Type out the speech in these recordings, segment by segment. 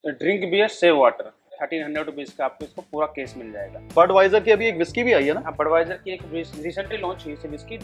Drink beer save water 1300 rupees का आपको इसको पूरा केस मिल जाएगा। बडवाइजर की अभी एक विस्की भी आई है ना? हाँ, बडवाइजर की एक रिसेंटली लॉन्च हुई थी whisky.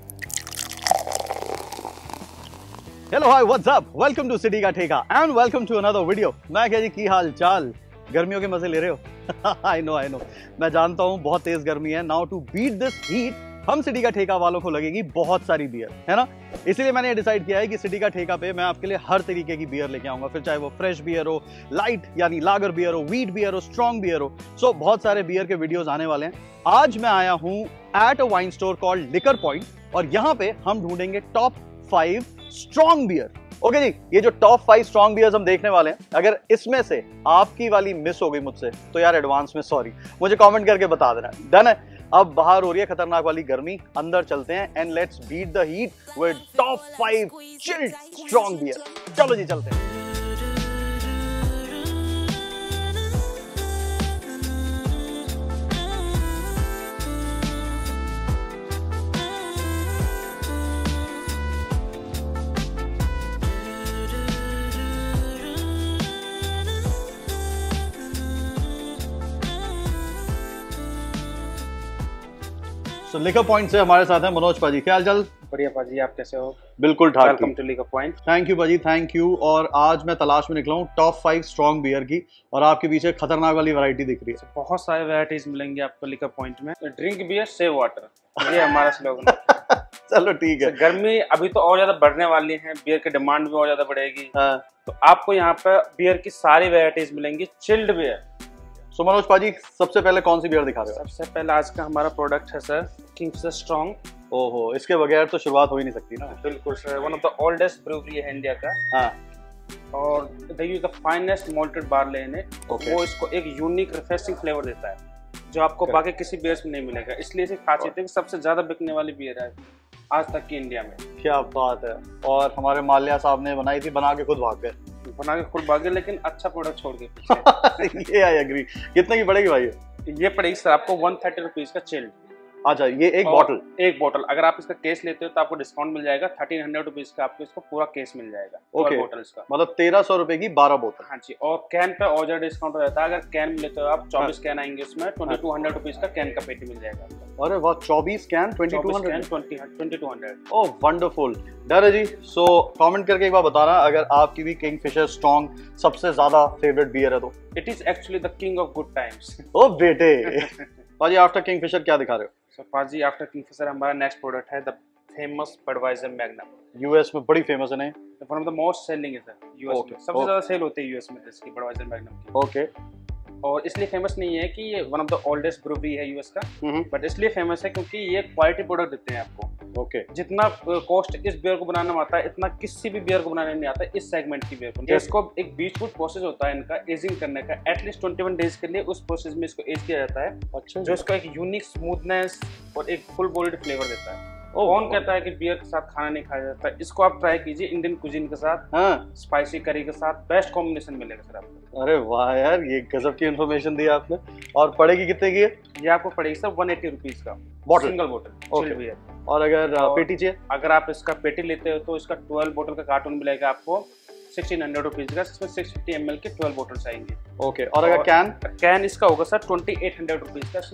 Hello hi what's up, welcome to city का ठेका and welcome to another video. मैं क्या जी, की हाल चाल? गर्मियों के मजे ले रहे हो? आई नो मैं जानता हूँ बहुत तेज गर्मी है। Now to beat this heat हम सिटी का ठेका वालों को लगेगी बहुत सारी बियर, है ना? इसलिए मैंने ये डिसाइड किया है कि सिटी का ठेका पे मैं आपके लिए हर तरीके की बियर लेके आऊंगा, फिर चाहे वो फ्रेश बियर हो, लाइट यानी लागर बियर हो, व्हीट बियर हो, स्ट्रॉन्ग बियर हो। सो बहुत सारे बियर के वीडियोस आने वाले हैं। आज मैं आया हूं at a wine store called liquor point और यहां पे हम ढूंढेंगे टॉप 5 स्ट्रॉन्ग बियर। ओके जी, ये जो टॉप 5 स्ट्रॉन्ग बियर्स हम देखने वाले हैं, अगर इसमें से आपकी वाली मिस हो गई मुझसे तो यार एडवांस में सॉरी, मुझे कमेंट करके बता देना। डन है? अब बाहर हो रही है खतरनाक वाली गर्मी, अंदर चलते हैं and let's beat the heat with top 5 chilled strong beer. चलो जी चलते हैं। तो लिकर पॉइंट से हमारे साथ हैं मनोज पाजी। क्या हाल चाल? बढ़िया पाजी, आप कैसे हो? बिल्कुल ठाक। Welcome to liquor point. Thank you पाजी, थैंक यू। और आज मैं तलाश में निकला हूँ टॉप 5 स्ट्रॉन्ग बियर की और आपके पीछे खतरनाक वाली वैरायटी दिख रही है। बहुत सारे वैरायटीज मिलेंगी आपको लिकर पॉइंट में। ड्रिंक बियर सेव वाटर, ये हमारा स्लोगन है। चलो ठीक है। गर्मी अभी तो और ज्यादा बढ़ने वाली है, बियर की डिमांड भी और ज्यादा बढ़ेगी। हाँ। तो आपको यहाँ पे बियर की सारी वैरायटीज मिलेंगी, चिल्ड बियर। सो मनोज पाजी, सबसे पहले कौन सी बियर दिखा रहे हो? सबसे पहले आज का हमारा प्रोडक्ट है सर किंगफिशर स्ट्रॉन्ग। ओहो, इसके बगैर तो शुरुआत हो ही नहीं सकती ना। बिल्कुल sir, one of the oldest brewery है इंडिया का। हाँ। और they use the finest malted barley in it. वो इसको एक यूनिक रिफ्रेशिंग फ्लेवर देता है जो आपको बाकी किसी बियर में नहीं मिलेगा। इसलिए इसकी खासियत है कि सबसे ज्यादा बिकने वाली बियर है आज तक की इंडिया में। क्या बात है। और हमारे माल्या साहब ने बनाई थी, बना के खुद भाग गए। बना के खुद भागे, लेकिन अच्छा प्रोडक्ट छोड़ के पीछे। ये आई एग्री। कितने की पड़ेगी भाई? ये पड़ेगी सर आपको 130 रुपीज का चिल्ड। अच्छा, ये एक बॉटल अगर आप इसका केस लेते हो तो आपको डिस्काउंट मिल जाएगा 1300 रुपीज का, आपको इसको पूरा केस मिल जाएगा। ओके, बॉटल्स का मतलब 1300 रुपए की 12 बोतल। हाँ जी। और कैन पे और ज्यादा डिस्काउंट हो जाता है। अगर कैन लेते हो आप 24 कैन आएंगे, उसमें 2200 रुपीज का कैन का पेटी मिल जाएगा। अरे वाह, 24 कैन 2200। Oh wonderful. डर है जी। सो कमेंट करके एक बार बताना अगर आपकी भी किंगफिशर स्ट्रॉन्ग सबसे ज्यादा फेवरेट बियर है तो। It is actually the king of good times. ओ बेटे। पाजी, आफ्टर किंगफिशर क्या दिखा रहे हो? सो पाजी, आफ्टर किंगफिशर हमारा नेक्स्ट प्रोडक्ट है the famous Budweiser Magnum. US में बड़ी फेमस है। नहीं, one of the most selling है सर यूएस में। सबसे ज्यादा सेल होते हैं यूएस में इसकी बडवाइजर मैग्नम की। ओके। और इसलिए फेमस नहीं है कि ये one of the oldest brewery है यूएस का, बट इसलिए फेमस है क्योंकि ये क्वालिटी प्रोडक्ट देते हैं आपको। ओके। जितना कॉस्ट इस बियर को बनाने में आता है, इतना किसी भी बियर को बनाने में नहीं आता इस सेगमेंट की बियर को। इसको एक बीचवुड प्रोसेस होता है इनका एजिंग करने का, एटलीस्ट 21 डेज के लिए उस प्रोसेस में इसको एज किया जाता है। अच्छा। जो इसका एक यूनिक स्मूथनेस और एक फुल बॉडीड फ्लेवर देता है। कौन कहता है कि बियर के साथ खाना नहीं खाया जाता है? इसको आप ट्राई कीजिए इंडियन कुजीन के साथ। हाँ। स्पाइसी करी के साथ बेस्ट कॉम्बिनेशन मिलेगा सर आपको। अरे वाह यार, ये गजब की इन्फॉर्मेशन दी आपने। और पड़ेगी कितने की? ये आपको पड़ेगी सर 180 रुपीज का बॉटल, सिंगल बॉटल। और अगर पेटी चाहिए? अगर आप इसका पेटी लेते हो तो इसका 12 बोतल का कार्टून मिलेगा आपको 1600 रुपीज का, जिसमें 650 ml के 12 बोटल्स आएंगे। ओके। और अगर कैन इसका होगा सर 2800 रुपीज का,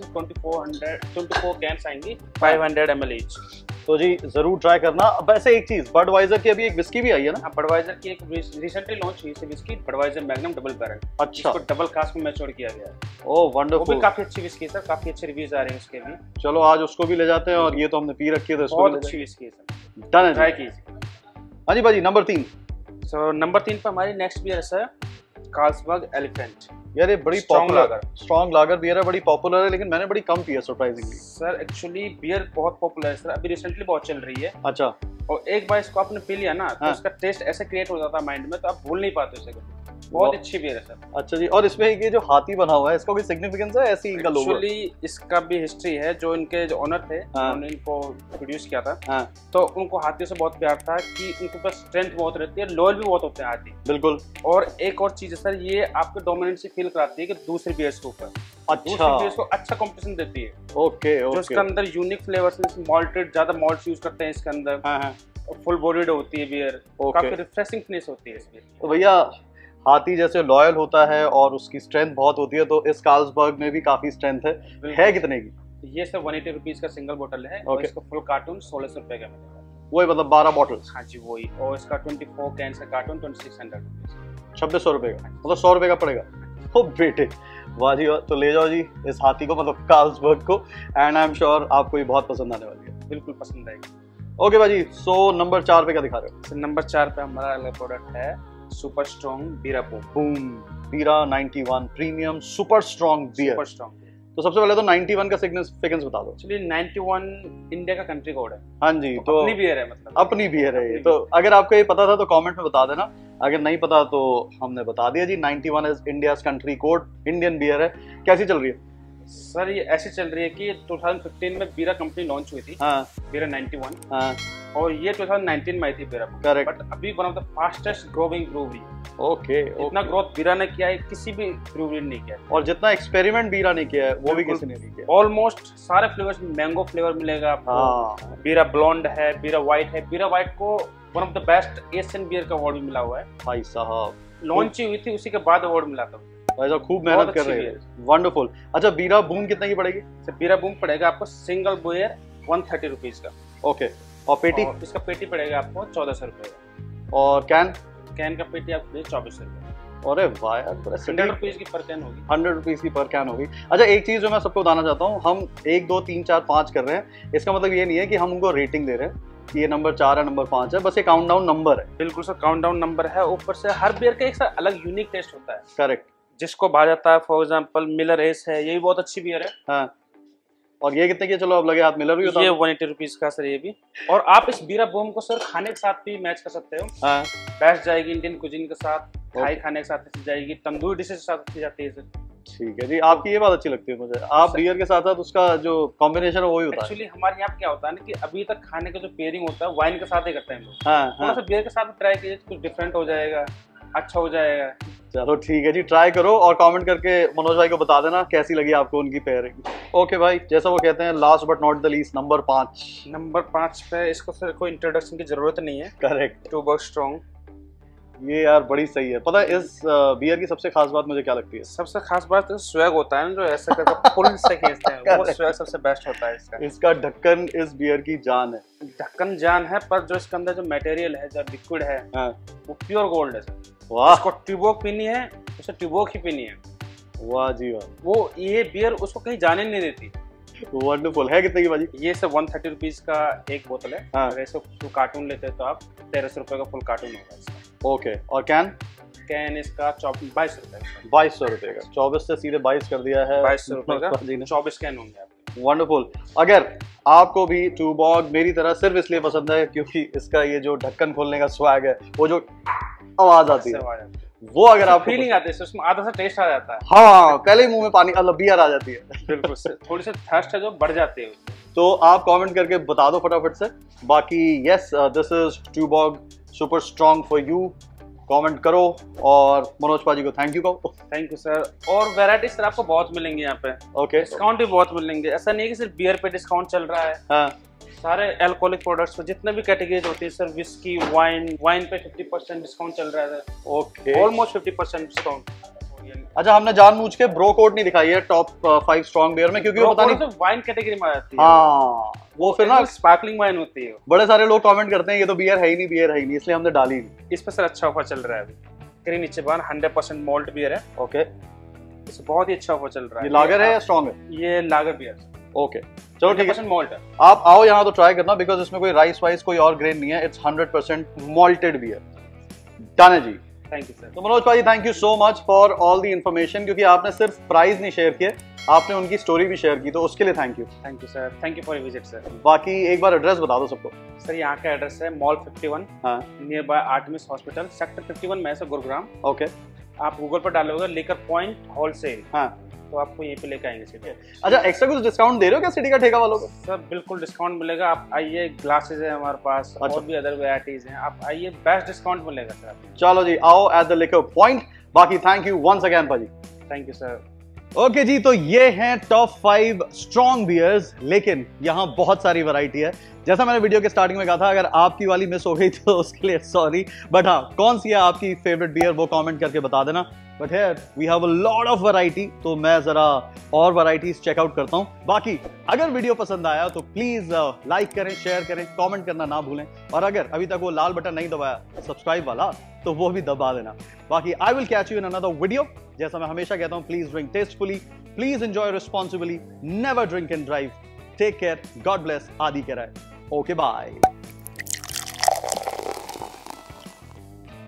24 कैंस आएंगी 500 ml ईच। तो जी जरूर ट्राई करना। अब ऐसे एक चीज, बडवाइजर की अभी एक विस्की भी आई है ना? बडवाइजर की एक रिसेंटली लॉन्च हुई whisky, Budweiser Magnum double barrel. अच्छा। इसको डबल कास्ट में मैच्योर किया गया है। Oh wonderful. वो भी काफी अच्छी विस्की है सर, काफी अच्छे रिव्यूज आ रहे हैं उसके भी। चलो आज उसको भी ले जाते हैं, और ये तो हमने पी रखी है तो इसको बहुत अच्छी विस्की है सर। डन है, ट्राई कीजिए। हाँ जी भाजी, नंबर 3। सो नंबर 3 पर हमारी नेक्स्ट बियर है सर कार्लसबर्ग एलिफेंट। यार ये बड़ी पॉपुलर स्ट्रॉन्ग लागर बियर है, बड़ी पॉपुलर है, लेकिन मैंने बड़ी कम पी है सरप्राइजिंगली। सर एक्चुअली बियर बहुत पॉपुलर है सर, अभी रिसेंटली बहुत चल रही है। अच्छा। और एक बार इसको आपने पी लिया ना तो उसका टेस्ट ऐसे क्रिएट हो जाता है माइंड में, तो आप भूल नहीं पाते उसे। बहुत अच्छी बियर है सर। अच्छा जी। और इसमें ये जो हाथी बना हुआ है, इसका कोई सिग्निफिकेंस है? ऐसी इनका लोगो? एक्चुअली इसका भी हिस्ट्री है। जो इनके जो ओनर थे, उन्होंने इनको प्रोड्यूस किया था। हाँ। तो उनको हाथियों से बहुत प्यार था कि उनके पास स्ट्रेंथ बहुत रहती है, लॉयल भी बहुत होते हैं हाथी। बिल्कुल। और एक और चीज है सर, ये आपको डोमिनेंसी फील कराती है कि दूसरी बियर्स के ऊपर। दूसरी बियर्स को अच्छा कंपटीशन देती है। ओके। जो इसके अंदर यूनिक फ्लेवर्स हैं, मॉल्टेड ज्यादा मॉल्ट्स यूज करते हैं इसके अंदर। फुल बॉडीड होती है बियर, काफी रिफ्रेशिंग फिनिश होती है इसमें। तो भैया हाथी जैसे लॉयल होता है और उसकी स्ट्रेंथ बहुत होती है, तो इस कार्लसबर्ग में भी काफी स्ट्रेंथ है कितने की? ये सर 180 रुपीज का सिंगल बोतल है और इसका फुल कार्टून 1600 रुपए का मिलेगा। वही मतलब 12 बॉटल्स? हाँ जी वही। और इसका 24 कैन का कार्टून 2600 रुपीज, 2600 रुपए का, मतलब 100 रुपए का पड़ेगा। ओ बेटे वाह जी वाह। तो ले जाओ जी इस हाथी को, मतलब कार्लसबर्ग को, एंड आई एम श्योर आपको ये बहुत पसंद आने वाली है। बिल्कुल पसंद आएगी। ओके भाई, सो नंबर 4 पे क्या दिखा रहे हो? नंबर 4 पे हमारा अगला प्रोडक्ट है सुपर स्ट्रॉन्ग बीरा boom. Bira 91 premium super strong beer. Super strong. तो सबसे पहले तो 91 का सिग्निफिकेंस बता दो। एक्चुअली 91 इंडिया का कंट्री कोड है। हाँ जी, तो अपनी बियर है, मतलब अपनी बियर है ये। तो अगर आपको ये पता था तो कमेंट में बता देना, अगर नहीं पता तो हमने बता दिया जी। 91 is India's country code, Indian beer है। कैसी चल रही है सर? ये ऐसी चल रही है कि 2015 में बीरा कंपनी लॉन्च हुई थी। हाँ। बीरा 91। हाँ। और ये 2019 में आई थी बीरा। करेक्ट। बट अभी one of the fastest growing brewery. Okay. इतना ग्रोथ बीरा ने किया है, किसी भी ब्रूवरी ने नहीं किया है। और जितना एक्सपेरिमेंट बीरा ने किया है वो भी किसी ने नहीं किया। ऑलमोस्ट सारे फ्लेवर्स में मैंगो फ्लेवर मिलेगा आपको। हाँ। बीरा ब्लॉन्ड है, बीरा व्हाइट है। बीरा व्हाइट को one of the best Asian beer का अवार्ड भी मिला हुआ है। भाई साहब लॉन्च ही हुई थी, उसी के बाद अवार्ड मिला था। भाई साहब खूब मेहनत कर रहे हैं। वंडरफुल। अच्छा, बीरा बूम कितने की पड़ेगी? सर बीरा बूम पड़ेगा आपको सिंगल बियर 130 रुपीज का। ओके। और पेटी? और इसका पेटी पड़ेगा आपको 1400 रुपए का। और कैन? कैन का पेटी आपको 2400 रुपए। अरे वाह यार, 100 रुपीज की पर कैन होगी। 100 रुपीज की पर कैन होगी। अच्छा, एक चीज जो मैं सबको बताना चाहता हूँ, हम 1 2 3 4 5 कर रहे हैं, इसका मतलब ये नहीं है कि हम उनको रेटिंग दे रहे हैं कि ये नंबर 4 है, नंबर 5 है, बस ये काउंट डाउन नंबर है। बिल्कुल सर, काउंट डाउन नंबर है। ऊपर से हर बियर का एक सर अलग यूनिक टेस्ट होता है। करेक्ट। जिसको भा जाता है। फॉर एग्जांपल मिलर एस है, ये भी बहुत अच्छी बियर है। हाँ। और ये कितने की? चलो अब लगे हाथ, मिलर भी होता है। ये 180 रुपीज का सर ये भी। और आप इस बीरा बूम को सर खाने के साथ भी मैच कर सकते हो। हाँ। बैठ जाएगी इंडियन कुजीन के साथ, थाई खाने के साथ अच्छी जाएगी, तंदूरी डिशेज के साथ अच्छी जाती है सर। ठीक है जी, आपकी ये बात अच्छी लगती है मुझे। आप बियर के साथ साथ उसका जो कॉम्बिनेशन है वही होता है। एक्चुअली हमारे यहाँ क्या होता है ना कि अभी तक खाने का जो पेयरिंग होता है वाइन के साथ ही करते हैं लोग। हाँ, थोड़ा सा बियर के साथ ट्राई कीजिए, कुछ डिफरेंट हो जाएगा, अच्छा हो जाएगा। चलो ठीक है जी, ट्राई करो और कमेंट करके मनोज भाई को बता देना कैसी लगी आपको उनकी पेयरिंग। ओके भाई, जैसा वो कहते हैं last but not the least, number 5। Number 5 पे इसको सर कोई इंट्रोडक्शन की जरूरत नहीं है। करेक्ट। Tuborg strong. ये यार बड़ी सही है। पता है इस बियर की सबसे खास बात मुझे क्या लगती है? सबसे खास बात तो स्वैग होता है ना, जो ऐसे करके पुल से खींचते हैं, वो स्वैग सबसे बेस्ट होता है इसका। इसका ढक्कन इस बियर की जान है। ढक्कन जान है, पर जो इसके अंदर जो मटेरियल है, जो लिक्विड है, हाँ। वो प्योर गोल्ड है सर। वाह। इसको ट्यूबोक पीनी है, उसे ट्यूबोक ही पीनी है। वाह जी वाह। वो ये बियर उसको कहीं जाने नहीं देती। वंडरफुल। है कितने की भाजी? ये सब 130 रुपीज का एक बोतल है। हाँ। अगर इसको फुल कार्टून लेते हैं तो आप 1300 रुपए का फुल कार्टून होगा इसका। ओके। और कैन? कैन इसका 22 रुपए का। 2200 रुपए का। 24 से सीधे 22 कर दिया है। 2200 रुपए का 24 कैन होंगे आपके। वंडरफुल। अगर आपको भी टूबॉग मेरी तरह सिर्फ इसलिए पसंद है क्योंकि इसका ये जो ढक्कन खोलने का स्वैग है, वो जो आवाज आती है, वो अगर आप फीलिंग आती है उसमें, आधा सा टेस्ट आ जाता है। हाँ, पहले ही मुंह में पानी, मतलब बियर आ जाती है। बिल्कुल थोड़ी सी थर्स्ट है जो बढ़ जाती है। तो आप कमेंट करके बता दो फटाफट से। बाकी yes, this is Tuborg super strong for you. Comment करो और मनोज पाजी को थैंक यू कहो। Thank you sir. और वैरायटी सर आपको बहुत मिलेंगी यहाँ पे। ओके। डिस्काउंट भी बहुत मिलेंगे। ऐसा नहीं है कि सिर्फ बियर पे डिस्काउंट चल रहा है। हाँ। सारे अल्कोहलिक प्रोडक्ट्स पे जितने भी कैटेगरीज होती है सर, विस्की, वाइन पे 50% डिस्काउंट चल रहा है। ओके। Almost 50% discount. अच्छा, हमने जानबूझ के ब्रो कोड नहीं दिखाई है टॉप 5 स्ट्रॉन्ग बियर में, क्योंकि वो पता नहीं वाइन कैटेगरी में आती है। हाँ, वो फिर ना स्पार्कलिंग वाइन होती है। बड़े सारे लोग कमेंट करते हैं ये तो बियर है ही नहीं, बियर है ही नहीं, इसलिए हमने डाली नहीं। इस पे सर अच्छा ऑफर चल रहा है अभी। ग्रीन इचेबान 100% मॉल्ट बियर है। ओके। इस बहुत ही अच्छा ऑफर चल रहा है। ये लागर है या स्ट्रॉन्ग है? ये लागर बियर। ओके, चलो ठीक है। मॉल्ट है। आप आओ यहाँ तो ट्राई करना, बिकॉज इसमें कोई राइस वाइस कोई और ग्रेन नहीं है। It's 100% malted beer. डन है जी। Thank you sir. तो मनोज भाई, thank you so much for all the information, क्योंकि आपने सिर्फ प्राइस नहीं शेयर किए, आपने उनकी स्टोरी भी शेयर की, तो उसके लिए thank you. Thank you sir. Thank you for your visit sir. बाकी एक बार एड्रेस बता दो सबको। सर यहाँ का एड्रेस है मॉल 51, हाँ, near by Artemis hospital, sector 51 में है गुरुग्राम। ओके। आप गूगल पर डालोगे लिकर पॉइंट होलसेल, हाँ, तो आपको यहीं पे लेके आएंगे सीधे। अच्छा, एक्स्ट्रा कुछ डिस्काउंट दे रहे हो क्या सिटी का ठेका वालों को? सर बिल्कुल डिस्काउंट मिलेगा। आप आइए, ग्लासेस है हमारे पास। अच्छा। और भी अदर वेराइटीज हैं, आप आइए, बेस्ट डिस्काउंट मिलेगा सर। चलो जी, आओ एट द लिकर पॉइंट। बाकी थैंक यू वंस अगेन पाजी। Thank you sir. ओके जी, तो ये हैं टॉप 5 स्ट्रॉन्ग बियर्स, लेकिन यहां बहुत सारी वैरायटी है। जैसा मैंने वीडियो के स्टार्टिंग में कहा था, अगर आपकी वाली मिस हो गई तो उसके लिए सॉरी, बट हाँ, कौन सी है आपकी फेवरेट बियर वो कमेंट करके बता देना। But here we have a lot of variety, तो मैं जरा और वैरायटीज चेकआउट करता हूं। बाकी अगर वीडियो पसंद आया तो प्लीज लाइक करें, शेयर करें, कमेंट करना ना भूलें, और अगर अभी तक वो लाल बटन नहीं दबाया सब्सक्राइब वाला, तो वो भी दबा देना। बाकी I will catch you in another video. जैसा मैं हमेशा कहता हूं, please drink tastefully, please enjoy responsibly, never drink and drive, take care, God bless, आदि कह रहा है। Okay bye.